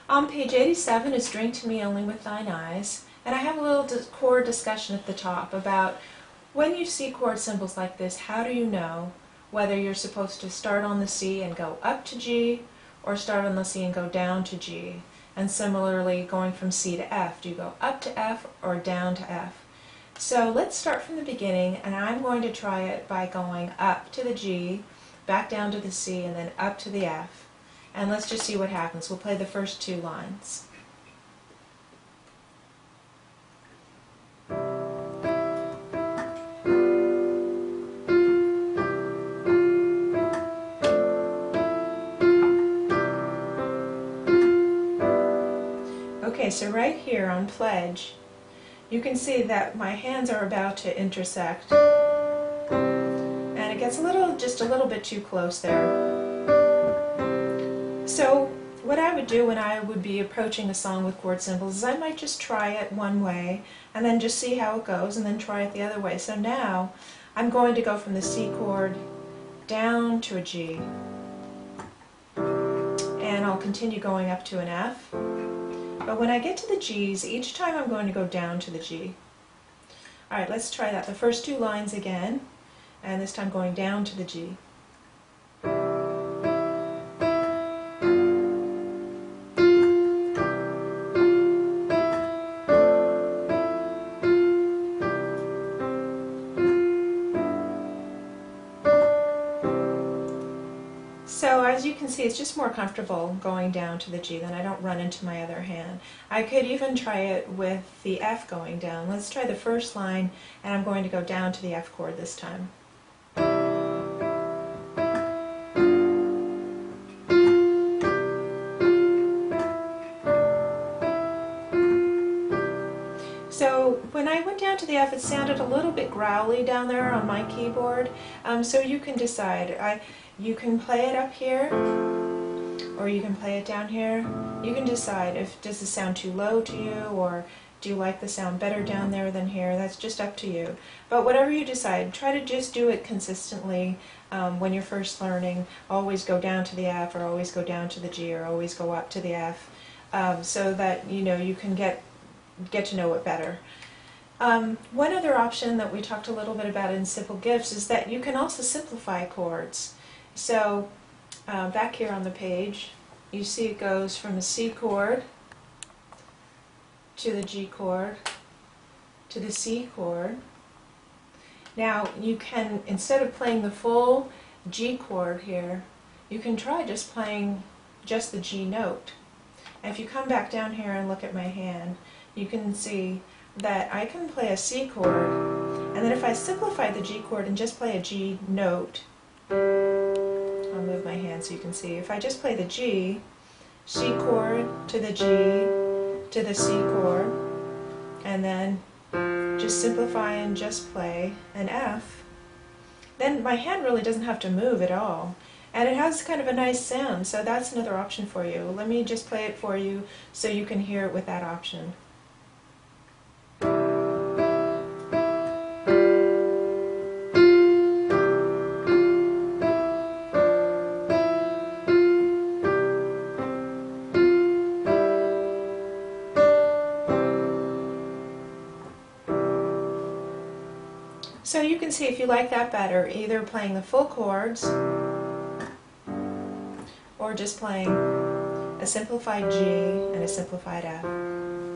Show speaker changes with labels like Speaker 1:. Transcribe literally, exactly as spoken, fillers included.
Speaker 1: On page eighty-seven is Drink to Me Only with Thine Eyes, and I have a little chord discussion at the top about when you see chord symbols like this, how do you know whether you're supposed to start on the C and go up to G, or start on the C and go down to G? And similarly, going from C to F, do you go up to F or down to F? So let's start from the beginning, and I'm going to try it by going up to the G, back down to the C, and then up to the F. And let's just see what happens. We'll play the first two lines. Okay, so right here on Pledge, you can see that my hands are about to intersect. And it gets a little, just a little bit too close there. So what I would do when I would be approaching a song with chord symbols is I might just try it one way and then just see how it goes and then try it the other way. So now I'm going to go from the C chord down to a G, and I'll continue going up to an F. But when I get to the G's, each time I'm going to go down to the G. Alright, let's try that. The first two lines again, and this time going down to the G. So as you can see, it's just more comfortable going down to the G, then I don't run into my other hand. I could even try it with the F going down. Let's try the first line, and I'm going to go down to the F chord this time. So when I went down to the F, it sounded a little bit growly down there on my keyboard. Um, so you can decide. I, you can play it up here, or you can play it down here. You can decide if does it sound too low to you, or do you like the sound better down there than here. That's just up to you. But whatever you decide, try to just do it consistently. Um, when you're first learning, always go down to the F, or always go down to the G, or always go up to the F, um, so that you know you can get get to know it better. Um, one other option that we talked a little bit about in Simple Gifts is that you can also simplify chords. So uh, back here on the page, you see it goes from the C chord to the G chord to the C chord. Now you can, instead of playing the full G chord here, you can try just playing just the G note. And if you come back down here and look at my hand, you can see that I can play a C chord, and then if I simplify the G chord and just play a G note, I'll move my hand so you can see. If I just play the G, C chord to the G to the C chord, and then just simplify and just play an F, then my hand really doesn't have to move at all. And it has kind of a nice sound, so that's another option for you. Let me just play it for you so you can hear it with that option. So you can see if you like that better, either playing the full chords or just playing a simplified G and a simplified F.